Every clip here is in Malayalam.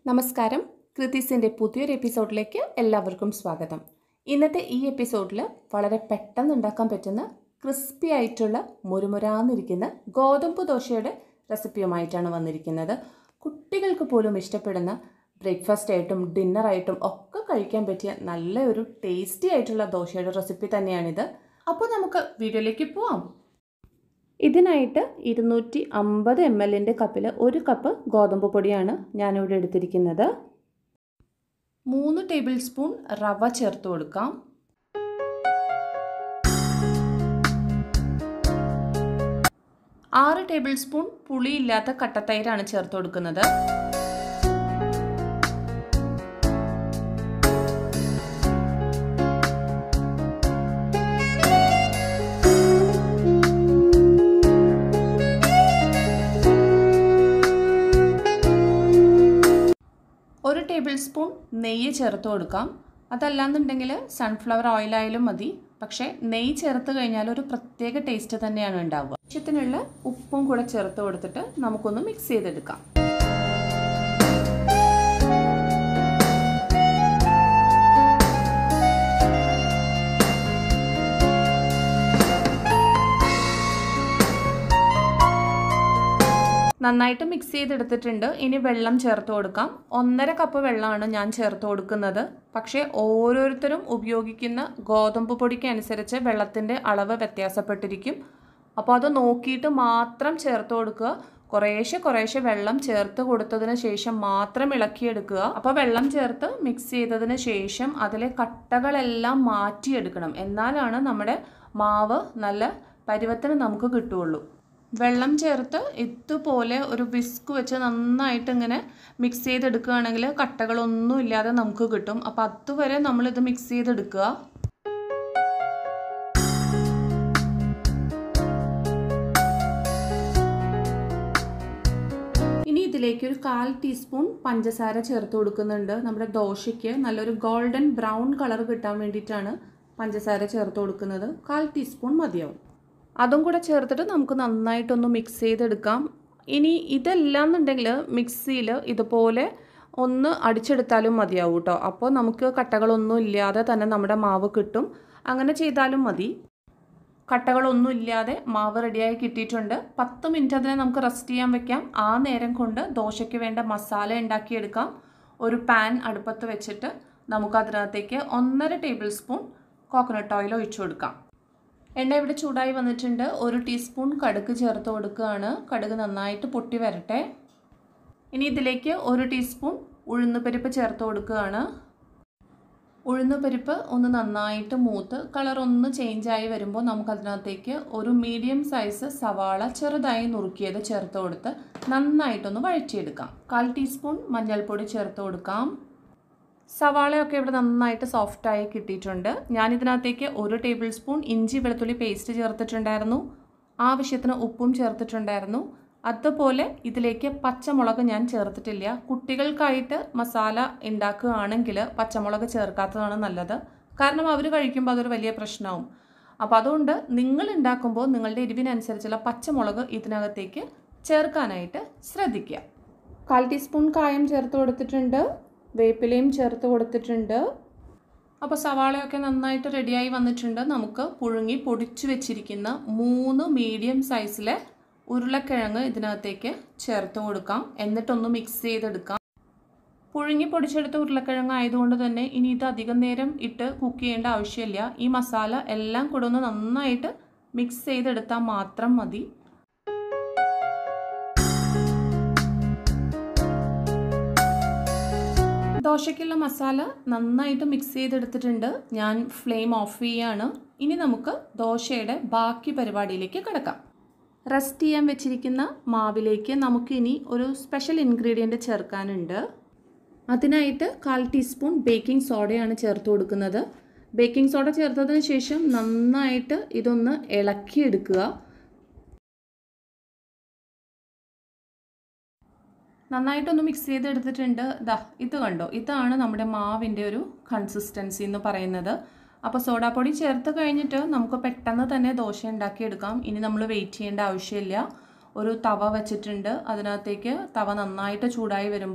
നമസ്കാരം. കൃതിസിൻ്റെ പുതിയൊരു എപ്പിസോഡിലേക്ക് എല്ലാവർക്കും സ്വാഗതം. ഇന്നത്തെ ഈ എപ്പിസോഡിൽ വളരെ പെട്ടെന്ന് ഉണ്ടാക്കാൻ പറ്റുന്ന ക്രിസ്പി ആയിട്ടുള്ള മുരുമുരാന്നിരിക്കുന്ന ഗോതമ്പ് ദോശയുടെ റെസിപ്പിയുമായിട്ടാണ് വന്നിരിക്കുന്നത്. കുട്ടികൾക്ക് പോലും ഇഷ്ടപ്പെടുന്ന ബ്രേക്ക്ഫാസ്റ്റ് ആയിട്ടും ഡിന്നറായിട്ടും ഒക്കെ കഴിക്കാൻ പറ്റിയ നല്ലൊരു ടേസ്റ്റി ആയിട്ടുള്ള ദോശയുടെ റെസിപ്പി തന്നെയാണിത്. അപ്പോൾ നമുക്ക് വീഡിയോയിലേക്ക് പോവാം. ഇതിനായിട്ട് 250 ml കപ്പിൽ 1 കപ്പ് ഗോതമ്പ് പൊടിയാണ് ഞാനിവിടെ എടുത്തിരിക്കുന്നത്. 3 ടേബിൾ സ്പൂൺ റവ ചേർത്ത് കൊടുക്കാം. 6 ടേബിൾ സ്പൂൺ പുളിയില്ലാത്ത കട്ടത്തൈരാണ് ചേർത്ത് കൊടുക്കുന്നത്. 1 ടേബിൾ സ്പൂൺ നെയ്യ് ചേർത്ത് കൊടുക്കാം. അതല്ലാന്നുണ്ടെങ്കിൽ സൺഫ്ലവർ ഓയിലായാലും മതി. പക്ഷേ നെയ്യ് ചേർത്ത് കഴിഞ്ഞാൽ ഒരു പ്രത്യേക ടേസ്റ്റ് തന്നെയാണ് ഉണ്ടാവുക. ആവശ്യത്തിനുള്ള ഉപ്പും കൂടെ ചേർത്ത് കൊടുത്തിട്ട് നമുക്കൊന്ന് മിക്സ് ചെയ്തെടുക്കാം. നന്നായിട്ട് മിക്സ് ചെയ്തെടുത്തിട്ടുണ്ട്. ഇനി വെള്ളം ചേർത്ത് കൊടുക്കാം. 1.5 കപ്പ് വെള്ളമാണ് ഞാൻ ചേർത്ത് കൊടുക്കുന്നത്. പക്ഷേ ഓരോരുത്തരും ഉപയോഗിക്കുന്ന ഗോതമ്പ് പൊടിക്ക് അനുസരിച്ച് വെള്ളത്തിൻ്റെ അളവ് വ്യത്യാസപ്പെട്ടിരിക്കും. അപ്പോൾ അത് നോക്കിയിട്ട് മാത്രം ചേർത്ത് കൊടുക്കുക. കുറേശ്ശെ വെള്ളം ചേർത്ത് കൊടുത്തതിന് ശേഷം മാത്രം ഇളക്കിയെടുക്കുക. അപ്പോൾ വെള്ളം ചേർത്ത് മിക്സ് ചെയ്തതിന് ശേഷം അതിലെ കട്ടകളെല്ലാം മാറ്റിയെടുക്കണം. എന്നാലാണ് നമ്മുടെ മാവ് നല്ല പരുവത്തിന് നമുക്ക് കിട്ടുകയുള്ളൂ. വെള്ളം ചേർത്ത് ഇതുപോലെ ഒരു വിസ്ക് വെച്ച് നന്നായിട്ട് ഇങ്ങനെ മിക്സ് ചെയ്തെടുക്കുകയാണെങ്കിൽ കട്ടകളൊന്നും ഇല്ലാതെ നമുക്ക് കിട്ടും. അപ്പോൾ അതുവരെ നമ്മളിത് മിക്സ് ചെയ്തെടുക്കുക. ഇനി ഇതിലേക്ക് ഒരു 1/4 ടീസ്പൂൺ പഞ്ചസാര ചേർത്ത് കൊടുക്കുന്നുണ്ട്. നമ്മുടെ ദോശയ്ക്ക് നല്ലൊരു ഗോൾഡൻ ബ്രൗൺ കളർ കിട്ടാൻ വേണ്ടിയിട്ടാണ് പഞ്ചസാര ചേർത്ത് കൊടുക്കുന്നത്. 1/4 ടീസ്പൂൺ മതിയാവും. അതും കൂടെ ചേർത്തിട്ട് നമുക്ക് നന്നായിട്ടൊന്ന് മിക്സ് ചെയ്തെടുക്കാം. ഇനി ഇതെല്ലാം എന്നുണ്ടെങ്കിൽ മിക്സിയിൽ ഇതുപോലെ ഒന്ന് അടിച്ചെടുത്താലും മതിയാവും കേട്ടോ. അപ്പോൾ നമുക്ക് കട്ടകളൊന്നും ഇല്ലാതെ തന്നെ നമ്മുടെ മാവ് കിട്ടും. അങ്ങനെ ചെയ്താലും മതി. കട്ടകളൊന്നും ഇല്ലാതെ മാവ് റെഡിയായി കിട്ടിയിട്ടുണ്ട്. 10 മിനിറ്റ് അതിനെ നമുക്ക് റെസ്റ്റ് ചെയ്യാൻ വെക്കാം. ആ നേരം കൊണ്ട് ദോശയ്ക്ക് വേണ്ട മസാല ഉണ്ടാക്കിയെടുക്കാം. ഒരു പാൻ അടുപ്പത്ത് വെച്ചിട്ട് നമുക്ക് അതിനകത്തേക്ക് 1.5 ടേബിൾ സ്പൂൺ കോക്കനട്ട് ഓയിൽ ഒഴിച്ചു കൊടുക്കാം. എണ്ണ ഇവിടെ ചൂടായി വന്നിട്ടുണ്ട്. 1 ടീസ്പൂൺ കടുക് ചേർത്ത് കൊടുക്കുകയാണ്. കടുക് നന്നായിട്ട് പൊട്ടി വരട്ടെ. ഇനി ഇതിലേക്ക് 1 ടീസ്പൂൺ ഉഴുന്നുപരിപ്പ് ചേർത്ത് കൊടുക്കുകയാണ്. ഉഴുന്നുപരിപ്പ് ഒന്ന് നന്നായിട്ട് മൂത്ത് കളർ ഒന്ന് ചേഞ്ചായി വരുമ്പോൾ നമുക്കതിനകത്തേക്ക് ഒരു മീഡിയം സൈസ് സവാള ചെറുതായി നുറുക്കിയത് ചേർത്ത് കൊടുത്ത് നന്നായിട്ടൊന്ന് വഴറ്റിയെടുക്കാം. 1/4 ടീസ്പൂൺ മഞ്ഞൾപ്പൊടി ചേർത്ത് കൊടുക്കാം. സവാളയൊക്കെ ഇവിടെ നന്നായിട്ട് സോഫ്റ്റായി കിട്ടിയിട്ടുണ്ട്. ഞാനിതിനകത്തേക്ക് 1 ടേബിൾ സ്പൂൺ ഇഞ്ചി വെളുത്തുള്ളി പേസ്റ്റ് ചേർത്തിട്ടുണ്ടായിരുന്നു. ആവശ്യത്തിന് ഉപ്പും ചേർത്തിട്ടുണ്ടായിരുന്നു. അതുപോലെ ഇതിലേക്ക് പച്ചമുളക് ഞാൻ ചേർത്തിട്ടില്ല. കുട്ടികൾക്കായിട്ട് മസാല ഉണ്ടാക്കുകയാണെങ്കിൽ പച്ചമുളക് ചേർക്കാത്തതാണ് നല്ലത്. കാരണം അവർ കഴിക്കുമ്പോൾ അതൊരു വലിയ പ്രശ്നമാവും. അപ്പോൾ അതുകൊണ്ട് നിങ്ങൾ ഉണ്ടാക്കുമ്പോൾ നിങ്ങളുടെ എരിവിനനുസരിച്ചുള്ള പച്ചമുളക് ഇതിനകത്തേക്ക് ചേർക്കാനായിട്ട് ശ്രദ്ധിക്കുക. 1/4 ടീസ്പൂൺ കായം ചേർത്ത് കൊടുത്തിട്ടുണ്ട്. വേപ്പിലയും ചേർത്ത് കൊടുത്തിട്ടുണ്ട്. അപ്പോൾ സവാളയൊക്കെ നന്നായിട്ട് റെഡിയായി വന്നിട്ടുണ്ട്. നമുക്ക് പുഴുങ്ങി പൊടിച്ചു വെച്ചിരിക്കുന്ന 3 മീഡിയം സൈസിലെ ഉരുളക്കിഴങ്ങ് ഇതിനകത്തേക്ക് ചേർത്ത് കൊടുക്കാം. എന്നിട്ടൊന്ന് മിക്സ് ചെയ്തെടുക്കാം. പുഴുങ്ങി പൊടിച്ചെടുത്ത ഉരുളക്കിഴങ്ങ് ആയതുകൊണ്ട് തന്നെ ഇനി ഇത് അധികം നേരം ഇട്ട് കുക്ക് ചെയ്യേണ്ട ആവശ്യമില്ല. ഈ മസാല എല്ലാം കൂടെ ഒന്ന് നന്നായിട്ട് മിക്സ് ചെയ്തെടുത്താൽ മാത്രം മതി. ദോശയ്ക്കുള്ള മസാല നന്നായിട്ട് മിക്സ് ചെയ്തെടുത്തിട്ടുണ്ട്. ഞാൻ ഫ്ലെയിം ഓഫ് ചെയ്യാണ്. ഇനി നമുക്ക് ദോശയുടെ ബാക്കി പരിപാടിയിലേക്ക് കിടക്കാം. റെസ്റ്റ് ചെയ്യാൻ വെച്ചിരിക്കുന്ന മാവിലേക്ക് നമുക്കിനി ഒരു സ്പെഷ്യൽ ഇൻഗ്രീഡിയൻറ്റ് ചേർക്കാനുണ്ട്. അതിനായിട്ട് 1/4 ടീസ്പൂൺ ബേക്കിംഗ് സോഡയാണ് ചേർത്ത് കൊടുക്കുന്നത്. ബേക്കിംഗ് സോഡ ചേർത്തതിന് ശേഷം നന്നായിട്ട് ഇതൊന്ന് ഇളക്കിയെടുക്കുക. നന്നായിട്ടൊന്ന് മിക്സ് ചെയ്തെടുത്തിട്ടുണ്ട്. ഇത് കണ്ടോ, ഇതാണ് നമ്മുടെ മാവിൻ്റെ ഒരു കൺസിസ്റ്റൻസി എന്ന് പറയുന്നത്. അപ്പോൾ സോഡാപ്പൊടി ചേർത്ത് കഴിഞ്ഞിട്ട് നമുക്ക് പെട്ടെന്ന് തന്നെ ദോശ ഉണ്ടാക്കിയെടുക്കാം. ഇനി നമ്മൾ വെയിറ്റ് ചെയ്യേണ്ട ആവശ്യമില്ല. ഒരു തവ വെച്ചിട്ടുണ്ട്. അതിനകത്തേക്ക് തവ നന്നായിട്ട് ചൂടായി വരുമ്പോൾ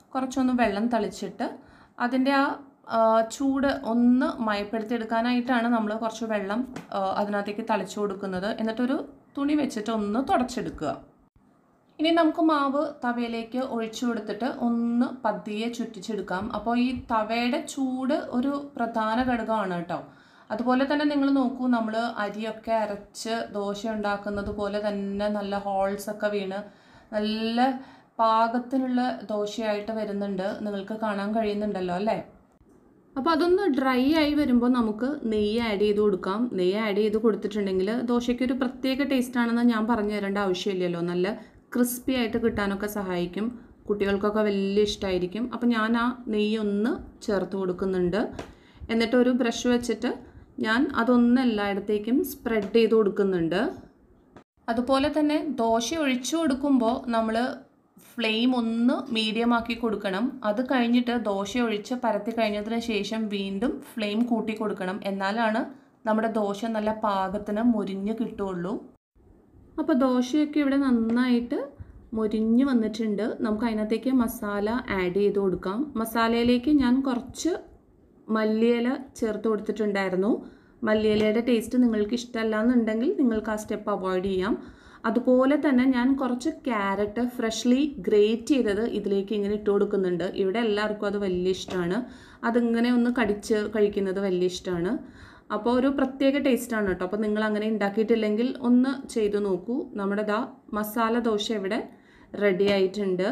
കുറച്ചൊന്ന് വെള്ളം തളിച്ചിട്ട് അതിൻ്റെ ചൂട് ഒന്ന് മയപ്പെടുത്തിയെടുക്കാനായിട്ടാണ് നമ്മൾ കുറച്ച് വെള്ളം അതിനകത്തേക്ക് തളിച്ചു കൊടുക്കുന്നത്. എന്നിട്ടൊരു തുണി വെച്ചിട്ട് ഒന്ന് തുടച്ചെടുക്കുക. ഇനി നമുക്ക് മാവ് തവയിലേക്ക് ഒഴിച്ചു കൊടുത്തിട്ട് ഒന്ന് പതിയെ ചുറ്റിച്ചെടുക്കാം. അപ്പോൾ ഈ തവയുടെ ചൂട് ഒരു പ്രധാന ഘടകമാണ് കേട്ടോ. അതുപോലെ തന്നെ നിങ്ങൾ നോക്കൂ, നമ്മൾ അരിയൊക്കെ അരച്ച് ദോശ ഉണ്ടാക്കുന്നത് പോലെ തന്നെ നല്ല ഹോൾസൊക്കെ വീണ് നല്ല പാകത്തിനുള്ള ദോശയായിട്ട് വരുന്നുണ്ട്. നിങ്ങൾക്ക് കാണാൻ കഴിയുന്നുണ്ടല്ലോ അല്ലേ? അപ്പോൾ അതൊന്ന് ഡ്രൈ ആയി വരുമ്പോൾ നമുക്ക് നെയ്യ് ആഡ് ചെയ്ത് കൊടുക്കാം. നെയ്യ് ആഡ് ചെയ്ത് കൊടുത്തിട്ടുണ്ടെങ്കിൽ ദോശയ്ക്കൊരു പ്രത്യേക ടേസ്റ്റാണെന്ന് ഞാൻ പറഞ്ഞു തരേണ്ട ആവശ്യമില്ലല്ലോ. നല്ല ക്രിസ്പി ആയിട്ട് കിട്ടാനൊക്കെ സഹായിക്കും. കുട്ടികൾക്കൊക്കെ വലിയ ഇഷ്ടമായിരിക്കും. അപ്പോൾ ഞാൻ ആ നെയ്യ് ഒന്ന് ചേർത്ത് കൊടുക്കുന്നുണ്ട്. എന്നിട്ട് ഒരു ബ്രഷ് വെച്ചിട്ട് ഞാൻ അതൊന്ന് എല്ലായിടത്തേക്കും സ്പ്രെഡ് ചെയ്ത് കൊടുക്കുന്നുണ്ട്. അതുപോലെ തന്നെ ദോശ ഒഴിച്ചു കൊടുക്കുമ്പോൾ നമ്മൾ ഫ്ലെയിം ഒന്ന് മീഡിയം ആക്കി കൊടുക്കണം. അത് കഴിഞ്ഞിട്ട് ദോശ ഒഴിച്ച് പരത്തി കഴിഞ്ഞതിന് ശേഷം വീണ്ടും ഫ്ലെയിം കൂട്ടി കൊടുക്കണം. എന്നാലാണ് നമ്മുടെ ദോശ നല്ല പാകത്തിന് മൊരിഞ്ഞ് കിട്ടുള്ളൂ. അപ്പോൾ ദോശയൊക്കെ ഇവിടെ നന്നായിട്ട് മൊരിഞ്ഞ് വന്നിട്ടുണ്ട്. നമുക്ക് അതിനകത്തേക്ക് മസാല ആഡ് ചെയ്ത് കൊടുക്കാം. മസാലയിലേക്ക് ഞാൻ കുറച്ച് മല്ലിയില ചേർത്ത് കൊടുത്തിട്ടുണ്ടായിരുന്നു. മല്ലിയിലയുടെ ടേസ്റ്റ് നിങ്ങൾക്ക് ഇഷ്ടമല്ല എന്നുണ്ടെങ്കിൽ നിങ്ങൾക്ക് ആ സ്റ്റെപ്പ് അവോയ്ഡ് ചെയ്യാം. അതുപോലെ തന്നെ ഞാൻ കുറച്ച് ക്യാരറ്റ് ഫ്രഷ്ലി ഗ്രേറ്റ് ചെയ്തത് ഇതിലേക്ക് ഇങ്ങനെ ഇട്ട് കൊടുക്കുന്നുണ്ട്. ഇവിടെ എല്ലാവർക്കും അത് വലിയ ഇഷ്ടമാണ്. അതിങ്ങനെ ഒന്ന് കടിച്ച് കഴിക്കുന്നത് വലിയ ഇഷ്ടമാണ്. അപ്പോൾ ഒരു പ്രത്യേക ടേസ്റ്റാണ് കേട്ടോ. അപ്പോൾ നിങ്ങൾ അങ്ങനെ ഉണ്ടാക്കിയിട്ടില്ലെങ്കിൽ ഒന്ന് ചെയ്തു നോക്കൂ. നമ്മുടെ മസാല ദോശ ഇവിടെ റെഡി ആയിട്ടുണ്ട്.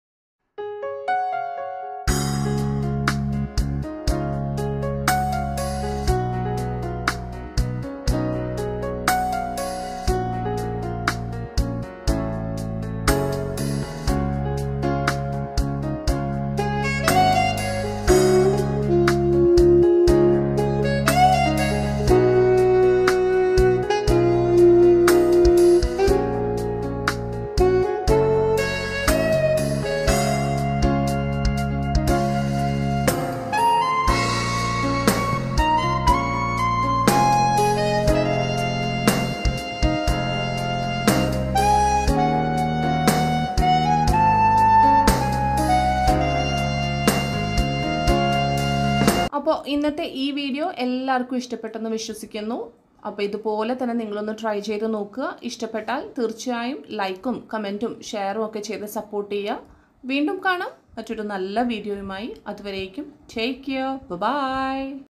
അപ്പോൾ ഇന്നത്തെ ഈ വീഡിയോ എല്ലാവർക്കും ഇഷ്ടപ്പെട്ടെന്ന് വിശ്വസിക്കുന്നു. അപ്പോൾ ഇതുപോലെ തന്നെ നിങ്ങളൊന്ന് ട്രൈ ചെയ്ത് നോക്കുക. ഇഷ്ടപ്പെട്ടാൽ തീർച്ചയായും ലൈക്കും കമൻറ്റും ഷെയറും ഒക്കെ ചെയ്ത് സപ്പോർട്ട് ചെയ്യുക. വീണ്ടും കാണാം മറ്റൊരു നല്ല വീഡിയോയുമായി. അതുവരേക്കും ടേക്ക് കെയർ. ബൈ.